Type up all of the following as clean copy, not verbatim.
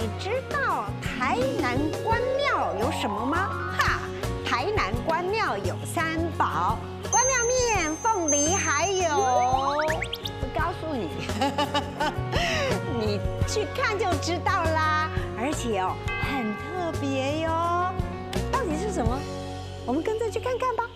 你知道台南关庙有什么吗？哈，台南关庙有三宝：关庙面、凤梨，还有……我告诉你，你去看就知道啦。而且哦，很特别哟。到底是什么？我们跟着去看看吧。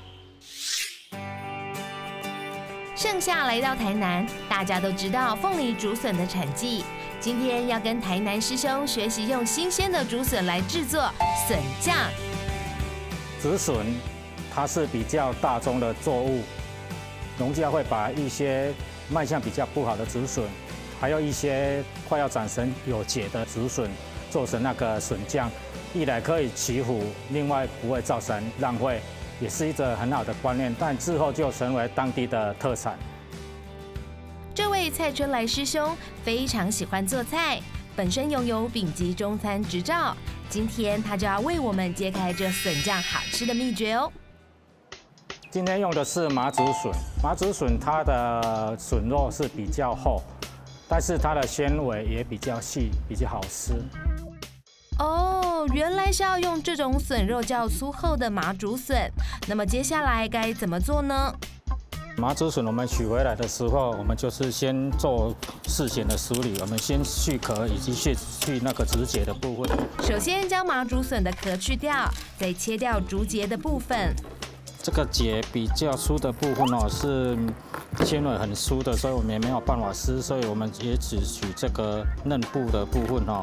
盛夏来到台南，大家都知道凤梨竹笋的产季。今天要跟台南师兄学习用新鲜的竹笋来制作笋酱。 竹笋它是比较大宗的作物，农家会把一些卖相比较不好的竹笋，还有一些快要长成有节的竹笋，做成那个笋酱，一来可以祈福，另外不会造成浪费。 也是一个很好的观念，但之后就成为当地的特产。 这位蔡春来师兄非常喜欢做菜，本身拥有丙级中餐执照。今天他就要为我们揭开这笋酱好吃的秘诀哦。 今天用的是麻竹笋，麻竹笋它的笋肉是比较厚，但是它的纤维也比较细，比较好吃。 哦，原来是要用这种笋肉较粗厚的麻竹笋。那么接下来该怎么做呢？ 麻竹笋我们取回来的时候，我们就是先做事前的处理，我们先去壳以及去那个竹节的部分。 首先将麻竹笋的壳去掉，再切掉竹节的部分。 这个节比较粗的部分哦，是纤维很粗的，所以我们也没有办法撕，所以我们也只取这个嫩部的部分哦。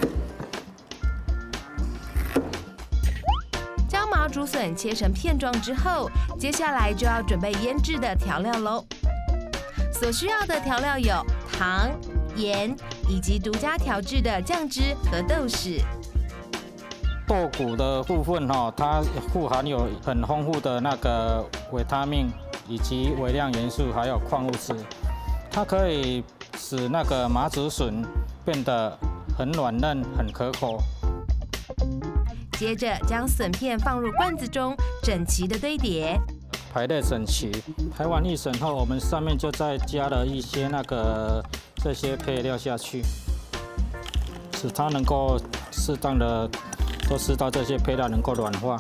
麻竹笋切成片状之后，接下来就要准备腌制的调料喽。所需要的调料有糖、盐以及独家调制的酱汁和豆豉。 豆腐的部分哈，它富含有很丰富的那个维他命以及微量元素，还有矿物质，它可以使那个麻竹笋变得很软嫩、很可口。 接着将笋片放入罐子中，整齐的堆叠， 排列整齐。排完一审后，我们上面就再加了一些这些配料下去，使它能够适当的都吃到这些配料能够软化。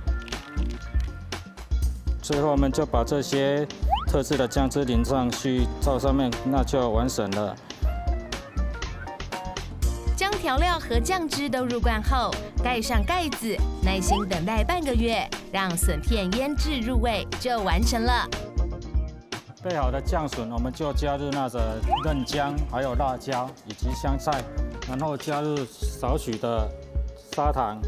最后我们就把这些特制的酱汁淋上去，照上面，那就完成了。 将调料和酱汁都入罐后，盖上盖子，耐心等待半个月，让笋片腌制入味，就完成了。 备好的酱笋，我们就加入那个嫩姜，还有辣椒以及香菜，然后加入少许的砂糖，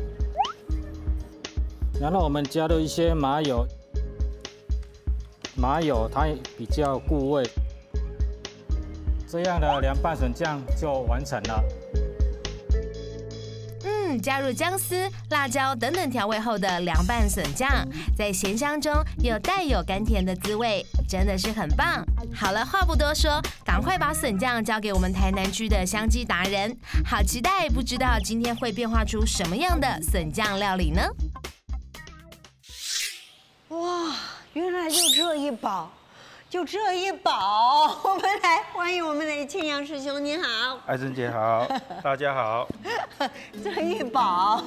然后我们加入一些麻油，麻油它比较固味，这样的凉拌笋酱就完成了。 加入姜丝、辣椒等等调味后的凉拌笋酱，在咸香中又带有甘甜的滋味，真的是很棒。好了，话不多说，赶快把笋酱交给我们台南区的香鸡达人，好期待，不知道今天会变化出什么样的笋酱料理呢？ 哇，原来就这一宝。 就这一宝，我们来欢迎我们的庆阳师兄，你好， 艾珍姐好，大家好。 这一宝，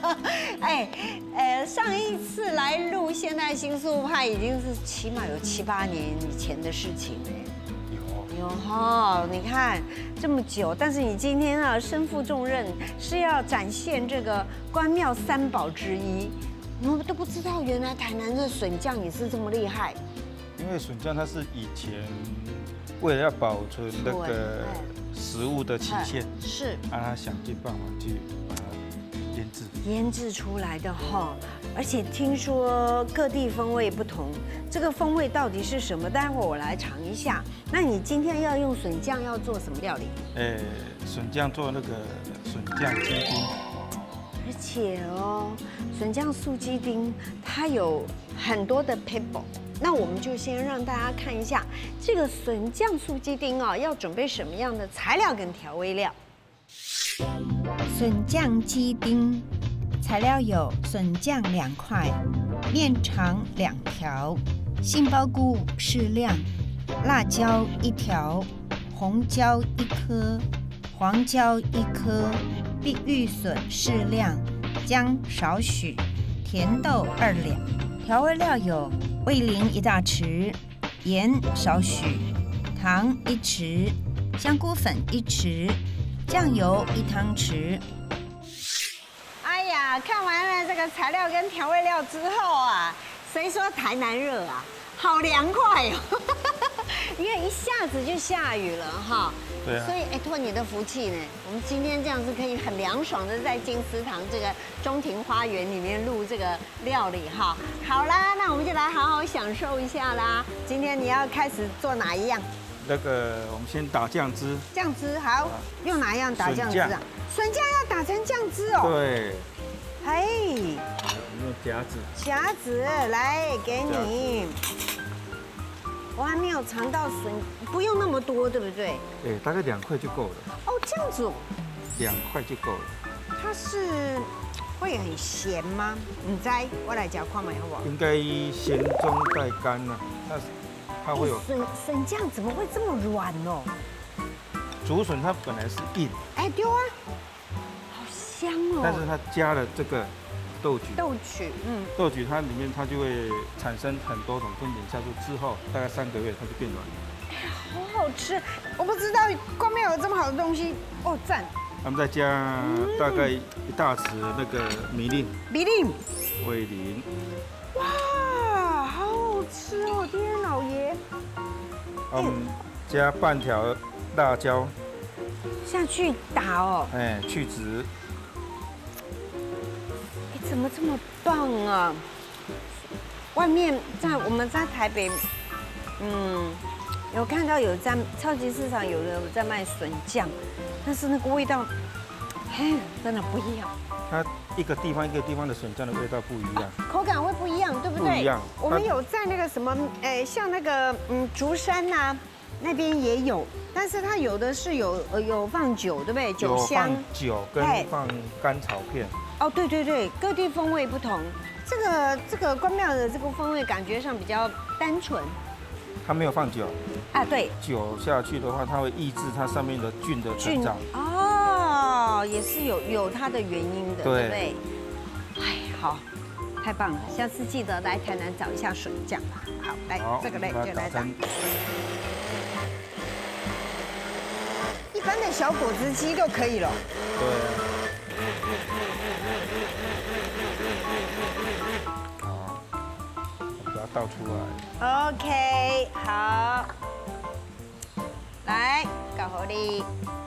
上一次来录《现代新素派》已经是起码有7、8年以前的事情了。有哈，你看这么久，但是你今天啊身负重任，是要展现这个关庙三宝之一。我们都不知道，原来台南的笋酱也是这么厉害。 因为笋酱它是以前为了要保存那个食物的期限， 是让它想尽办法去把它腌制出来的哈。而且听说各地风味不同，这个风味到底是什么？待会儿我来尝一下。那你今天要用笋酱要做什么料理？ 笋酱做那个笋酱鸡丁， 而且哦，笋酱素鸡丁它有很多的 pepper。 那我们就先让大家看一下这个笋酱素鸡丁啊，要准备什么样的材料跟调味料。 笋酱鸡丁，材料有笋酱2块，面肠2条，杏鲍菇适量，辣椒1条，红椒1颗，黄椒1颗， 碧玉笋适量，姜少许，甜豆2两。调味料有味淋1大匙，盐少许，糖1匙，香菇粉1匙，酱油1汤匙。 哎呀，看完了这个材料跟调味料之后啊，谁说台南热啊？好凉快哦！因为一下子就下雨了哈。 对啊。 所以托你的福气呢，我们今天这样子可以很凉爽的在金丝堂这个中庭花园里面录这个料理哈。好啦，那我们就来好好享受一下啦。今天你要开始做哪一样？ 那个我们先打酱汁。 酱汁好，用哪一样打酱汁啊？笋酱要打成酱汁哦。 对。 哎。 我们用夹子。 夹子来给你。我还没有尝到笋，不用那么多，对不对？ 哎，大概2块就够了。 哦，这样子哦。 2块就够了。 它是会很咸吗？唔知，我来夹看买好不好？ 应该咸中带干呢，它会有。 笋酱怎么会这么软哦？ 竹笋它本来是硬。 哎，对啊，好香哦。 但是它加了这个豆曲，豆曲它里面它就会产生很多种分解酵素，之后大概3个月它就变软。 好好吃，我不知道关庙有这么好的东西哦，赞。 他们再加大概1大匙那个米令，味淋。 哇，好好吃哦，天老爷。 加半条辣椒下去打哦， 哎，去籽。 怎么这么棒啊？外面我们在台北，有看到有在超级市场有人在卖笋酱，但是那个味道，嘿，真的不一样。 它一个地方的笋酱的味道不一样， 口感会不一样，对不对？ 不一样。 我们有在那个什么，像那个竹山呐，那边也有，但是它有的是有放酒，对不对？酒香。 有放酒跟放甘草片。 哦，对对对，各地风味不同。这个关庙的这个风味感觉上比较单纯。 它没有放酒。 啊，对。 酒下去的话，它会抑制它上面的菌的成长。 哦，也是有它的原因的，对不对？哎，好，太棒了！下次记得来台南找一下笋酱吧。好，来这个嘞就来打。一般的小果汁机就可以了。 对。好，把它倒出来。 OK， 好，来搞好你。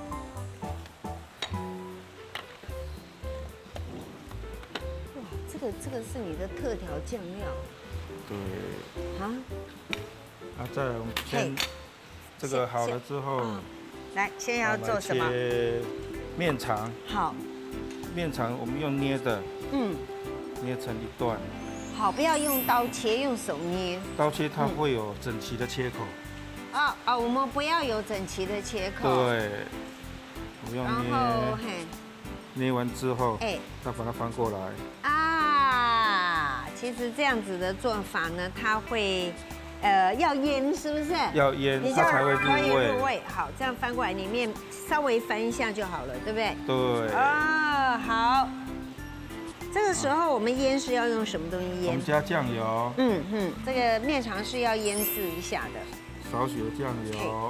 哇，这个是你的特调酱料。 对。 啊？ 再来我们先这个好了之后， 来，先要做什么？ 切面肠。好。面肠我们用捏的，捏成一段。 好，不要用刀切，用手捏。 刀切它会有整齐的切口。 我们不要有整齐的切口。 对。我用捏。然后捏完之后，再把它翻过来。 其实这样子的做法呢，它会，要腌，是不是？要腌，它才会入味。 好，这样翻过来，里面稍微翻一下就好了，对不对？ 对。 好。这个时候我们腌是要用什么东西腌？ 我们加酱油。 这个面肠是要腌制一下的。 少许的酱油，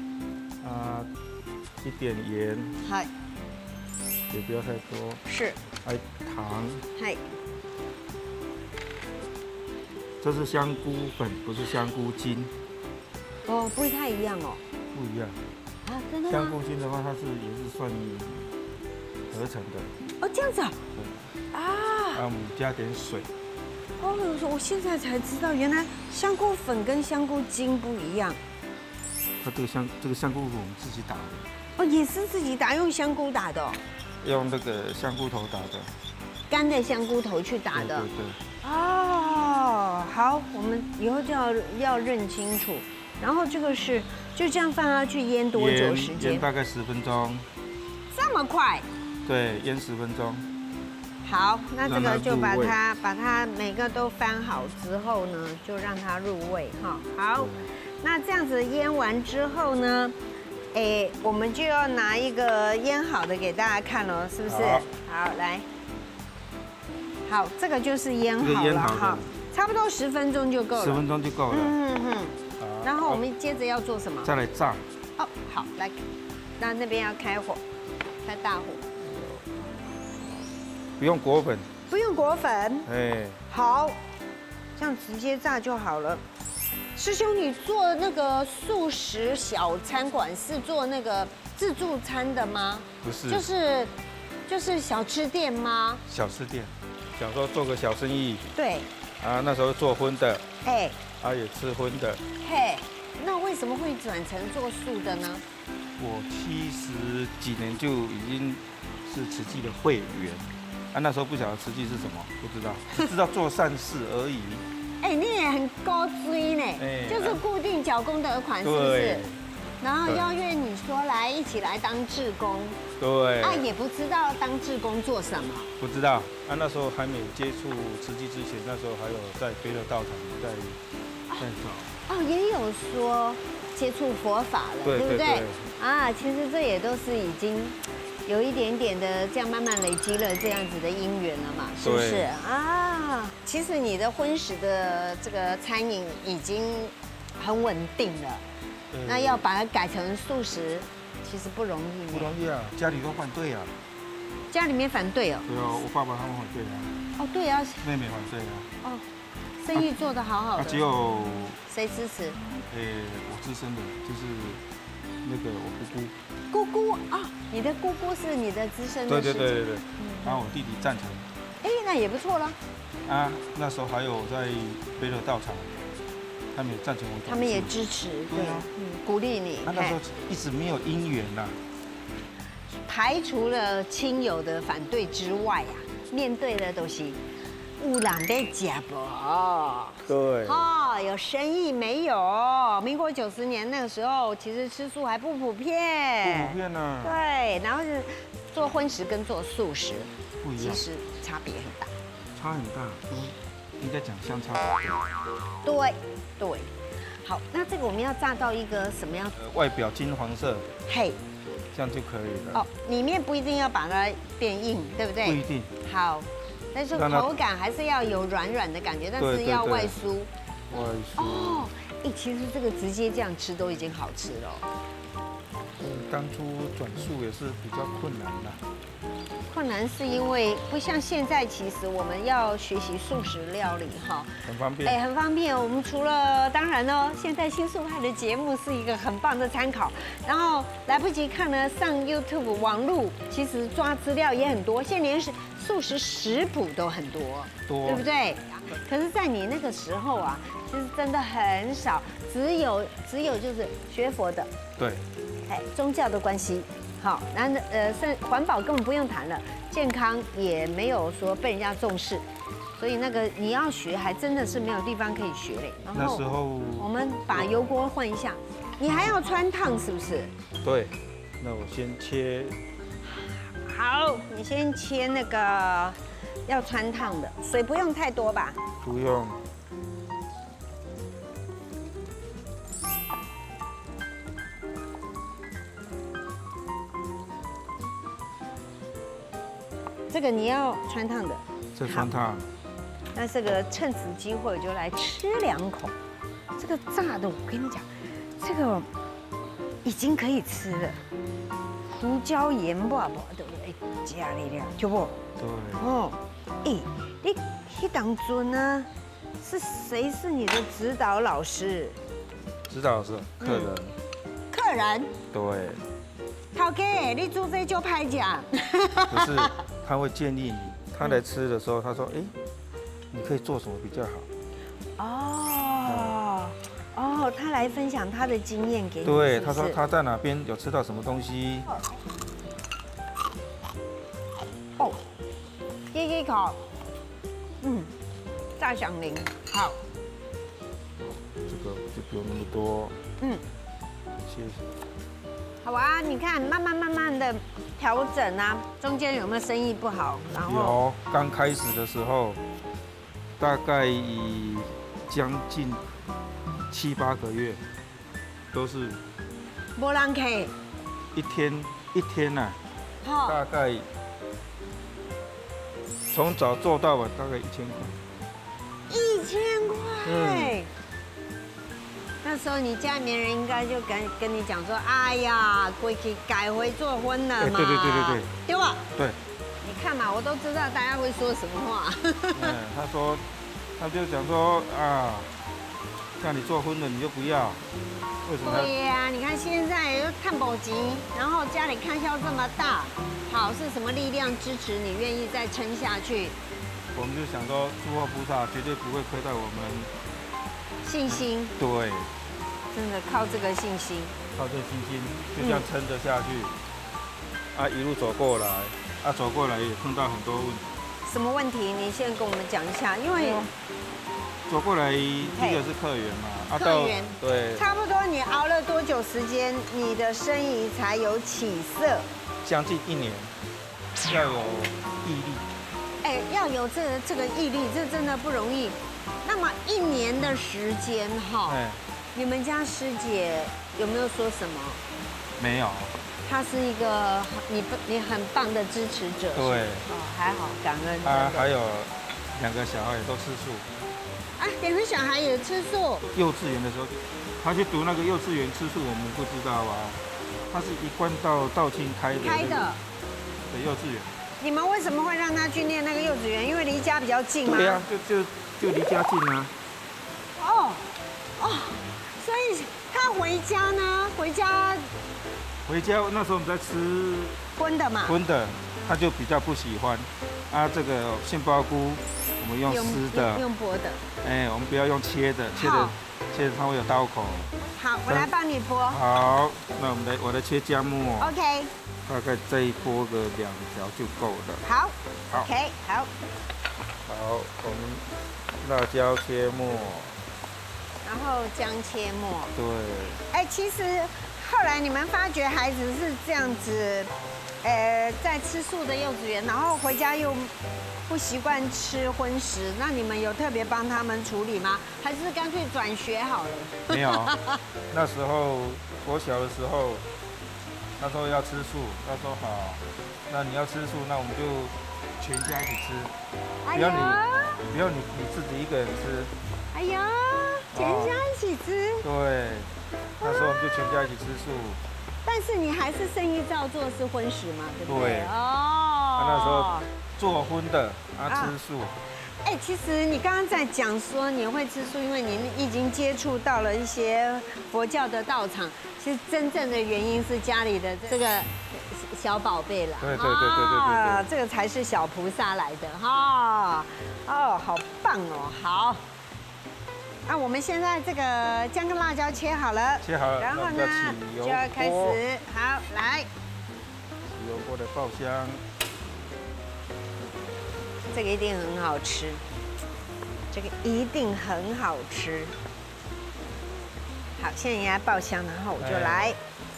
一点盐。嗨。也不要太多。 是。 还糖。嗨。这是香菇粉，不是香菇精。 哦，不会太一样哦。 不一样。 真的吗？ 香菇精的话，它也是算合成的。 哦，这样子啊。 我们加点水。 我现在才知道，原来香菇粉跟香菇精不一样。 它这个香菇粉我们自己打的。 也是自己打，用香菇打的。 用那个香菇头打的。 干的香菇头去打的。对。好，我们以后就要认清楚。然后这个是就这样放下去腌多久时间？ 腌大概10分钟。 这么快？ 对，腌10分钟。 好，那这个就把它每个都翻好之后呢，就让它入味哈。好，那这样子腌完之后呢， 哎，我们就要拿一个腌好的给大家看哦，是不是？好，来。好，这个就是腌好了哈，差不多10分钟就够了。 10分钟就够了。 然后我们接着要做什么？ 再来炸。 哦，好，来，那边要开火，开大火。 不用裹粉。 不用裹粉。 哎。 好，这样直接炸就好了。师兄，你做那个素食小餐馆是做那个自助餐的吗？ 不是。 就是小吃店吗？ 小吃店。想说做个小生意， 对， 那时候做荤的， 哎， 也吃荤的， 嘿，那为什么会转成做素的呢？ 我70几年就已经是慈济的会员，那时候不晓得慈济是什么，不知道，只知道做善事而已。 哎，你也很高追呢，就是固定缴功德款，是不是？然后邀约你说一起来当志工， 对， 也不知道当志工做什么， 不知道，那时候还没接触慈济之前，那时候还有在别的道场在找。 哦，也有说接触佛法了，对不对？其实这也都是已经有一点点的这样慢慢累积了这样子的因缘了嘛，是不是？其实你的荤食的这个餐饮已经很稳定了。那要把它改成素食，其实不容易。 不容易啊，家里都反对啊。 家里面反对哦。 对啊，我爸爸他们反对啊。 哦，对啊。 妹妹反对啊。 哦，生意做得好好的。 只有谁支持？ 我自身的，就是那个我姑姑啊，你的姑姑是你的资深的师姐。 对。然后我弟弟赞成。 那也不错了。 那时候还有在别的道场。他们也赞成我， 他们也支持，对，鼓励你。 那时候一直没有姻缘呐。 排除了亲友的反对之外面对的都是有人在吃不？ 对。 有生意没有？民国90年那个时候，其实吃素还不普遍。 不普遍呢。 对，然后是做荤食跟做素食， 不一样， 其实差别很大。 差很大，应该讲相差。 对，好，那这个我们要炸到一个什么样？ 外表金黄色， 嘿， 这样就可以了。 里面不一定要把它变硬，对不对？ 不一定。 好，但是口感还是要有软软的感觉，但是要外酥。 外酥。 其实这个直接这样吃都已经好吃了。 当初转素也是比较困难的。 困难是因为不像现在，其实我们要学习素食料理很方便。 很方便。我们除了当然现在新素派的节目是一个很棒的参考。然后来不及看呢，上 YouTube 网路，其实抓资料也很多，现在连素食食谱都很多，对不对？可是，在你那个时候其实真的很少，只有就是学佛的， 对， 宗教的关系。好，环保根本不用谈了，健康也没有说被人家重视，所以那个你要学，还真的是没有地方可以学嘞。然后那时候我们把油锅换一下，你还要穿烫是不是？ 对，那我先切。 好，你先切那个要穿烫的，水不用太多吧？ 不用。 这个你要穿烫的， 这穿烫。 那这个趁此机会就来吃2口。这个炸的，我跟你讲，这个已经可以吃了。胡椒盐吧，对不对？加力量，就不？ 对。 你当尊呢？是谁是你的指导老师？ 指导老师，客人。 客人。 对。 陶哥，你做这就拍奖。 不是。他会建议你，他来吃的时候，他说：“你可以做什么比较好？” 他来分享他的经验给你。 对，他说他在哪边有吃到什么东西。 一口，炸响铃，好。 这个就不用那么多。谢谢。 好啊，你看，慢慢的调整中间有没有生意不好？然后有，刚开始的时候，大概将近7、8个月，都是没人客， 一天呐， 好， 大概从早做到晚，大概1000块。 1000块。那时候你家里面人应该就跟你讲说，哎呀，过去改回做婚了嘛。 对， 对吧？ 对。 你看嘛，我都知道大家会说什么话。 他就讲说啊，像你做婚的你就不要，为什么？ 对呀，你看现在又看保级，然后家里开销这么大，好是什么力量支持你愿意再撑下去？ 我们就想说，诸佛菩萨绝对不会亏待我们。 信心， 对， 真的靠这个信心， 靠这信心就这样撑着下去，啊，一路走过来，走过来也碰到很多问题。 什么问题？你先跟我们讲一下，因为走过来第一个是客源嘛， 客源对， 差不多你熬了多久时间，你的生意才有起色？ 将近1年，要有毅力。 哎，要有这个毅力，这真的不容易。那么1年的时间哈，你们家师姐有没有说什么？ 没有。 她是一个你很棒的支持者。 对。 哦，还好，感恩。 还有2个小孩也都吃素。 啊，2个小孩也吃素。 幼稚园的时候，他去读那个幼稚园吃素，我们不知道啊。他是一贯道道庆开的。的幼稚园。你们为什么会让他去念那个幼稚园？因为离家比较近吗？对啊，就离家近啊。哦，所以他回家呢？回家那时候我们在吃荤的嘛。荤的，他就比较不喜欢。啊，这个杏鲍菇我们用丝的，用剥的。哎，我们不要用切的，切的它会有刀口。好，我来帮你剥。好，那我来切姜末。OK。大概再剥个2条就够了。好 ，OK， 好。好，我们辣椒切末，然后姜切末。对。哎，其实后来你们发觉孩子是这样子，在吃素的幼稚园，然后回家又不习惯吃荤食，那你们有特别帮他们处理吗？还是干脆转学好了？没有，那时候我小的时候。他说要吃素，他说好，那你要吃素，那我们就全家一起吃，不要你自己一个人吃。哎呀，全家一起吃。对，那时候我们就全家一起吃素。但是你还是生意照做，是荤食嘛，对不对？对。哦。那时候做荤的，吃素。哎，其实你刚刚在讲说你会吃素，因为你已经接触到了一些佛教的道场。其实真正的原因是家里的这个小宝贝啦。对，这个才是小菩萨来的哈。哦，好棒哦，好。那我们现在这个姜跟辣椒切好了，然后呢就要开始，好来，起油锅的爆香。这个一定很好吃，这个一定很好吃。好，现在应该爆香，然后我就来，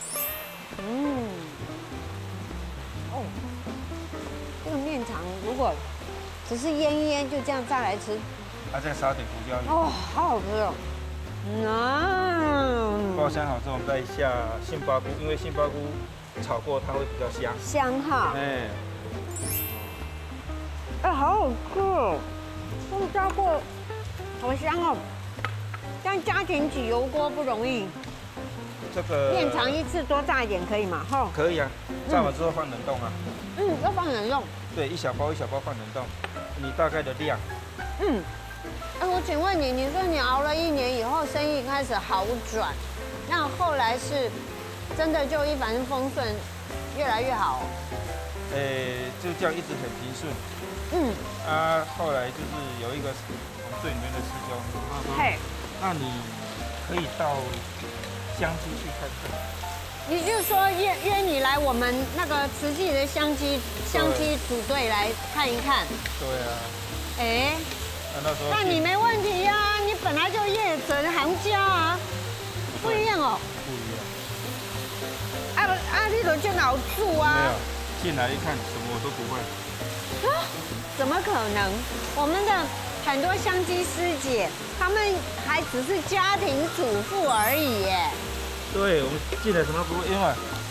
这个面肠如果只是腌一腌，就这样炸来吃，再撒点胡椒油，哦，好好吃哦。爆香好之后，我们再下杏鲍菇，因为杏鲍菇炒过它会比较香。香哈。好好吃哦！这个炸过，好香哦。但家庭煮油锅不容易。这个面肠一次多炸一点可以吗？哈，可以啊。炸完之后放冷冻啊。要放冷冻。对，一小包放冷冻。你大概的量。我请问你，你说你熬了1年以后，生意开始好转，那后来是真的就一帆风顺，越来越好？就这样一直很平顺。后来就是有一个我们队里面的师兄，他说，那你可以到香鸡去看看。你就说约你来我们那个慈济的香鸡组队来看一看。对啊。那你没问题呀，你本来就业者行家啊，不一样哦。不一样。你都就老住啊？没有，进来一看，什么我都不会。怎么可能？我们的很多香鸡师姐，她们还只是家庭主妇而已耶。对，我们进来什么都不会，因为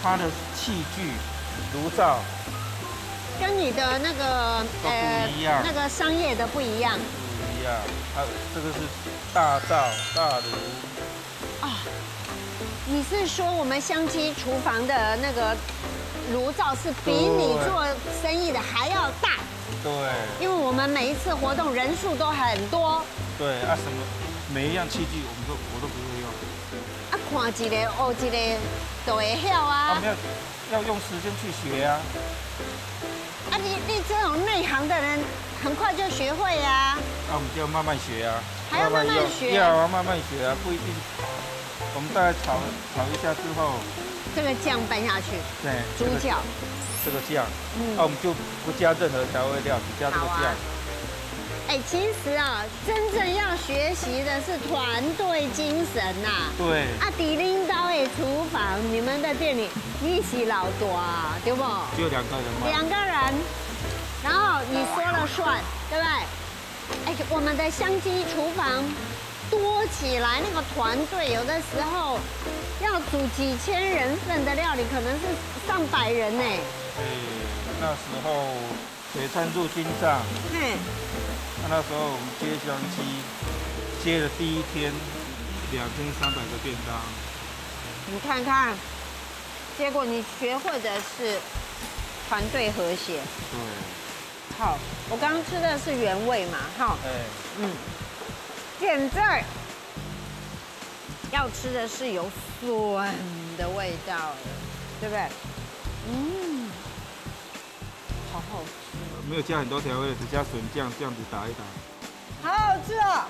它的器具、炉灶跟你的那个都不一样， 那个商业的不一样。 不一样，它这个是大灶大炉。 啊，你是说我们香鸡厨房的那个炉灶是比你做生意的还要大？ 对， 因为我们每一次活动人数都很多。 对啊，什么每一样器具我都不会用。 啊，看一个学一个就会晓啊。 没有，要用时间去学啊。 啊，你这种内行的人，很快就学会呀。 那我们就要慢慢学啊。 还要慢慢学。 要啊，慢慢学啊，不一定。我们大概炒一下之后， 这个酱拌下去。 对。 猪脚。 这个酱，我们就不加任何调味料，只加这个酱。 哎，其实啊，真正要学习的是团队精神呐。 对。 啊，伫领导的厨房，你们的店里，你是老大，对不？ 只有2个人嘛。 2个人，然后你说了算，对不对？哎，我们的香鸡厨房多起来，那个团队有的时候要煮几千人份的料理，可能是上百人呢。 对，那时候水餐入军帐。那时候我们接香鸡，接了第一天2300个便当。 你看看，结果你学会的是团队和谐。 对。 好，我刚刚吃的是原味嘛，哈。现在要吃的是有笋的味道了，对不对？好好吃。 没有加很多调味，只加笋酱，这样子打一打。 好好吃哦！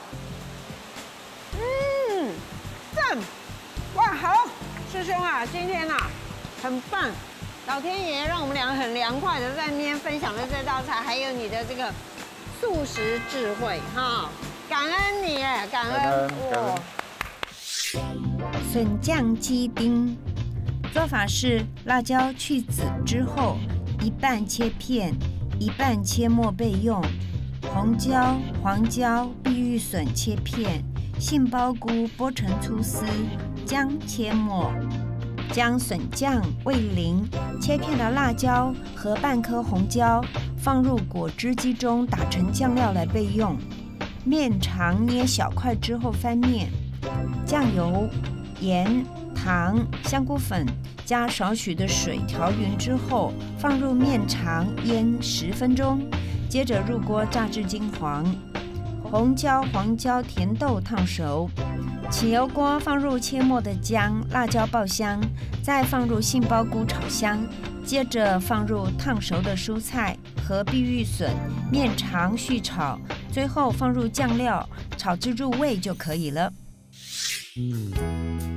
赞！哇，好，师兄啊，今天啊，很棒，老天爷让我们两个很凉快的在那边分享了这道菜，还有你的这个素食智慧哈，感恩你耶，感恩我。 笋酱鸡丁做法是：辣椒去籽之后，一半切片，一半切末备用。红椒、黄椒、碧玉笋切片，杏鲍菇剥成粗丝，姜切末。将笋酱、味淋、切片的辣椒和半颗红椒放入果汁机中打成酱料来备用。面肠捏小块之后翻面，酱油、盐、糖、香菇粉加少许的水调匀之后，放入面肠腌10分钟，接着入锅炸至金黄。红椒、黄椒、甜豆烫熟，起油锅放入切末的姜、辣椒爆香，再放入杏鲍菇炒香，接着放入烫熟的蔬菜和碧玉笋、面肠续炒，最后放入酱料，炒至入味就可以了。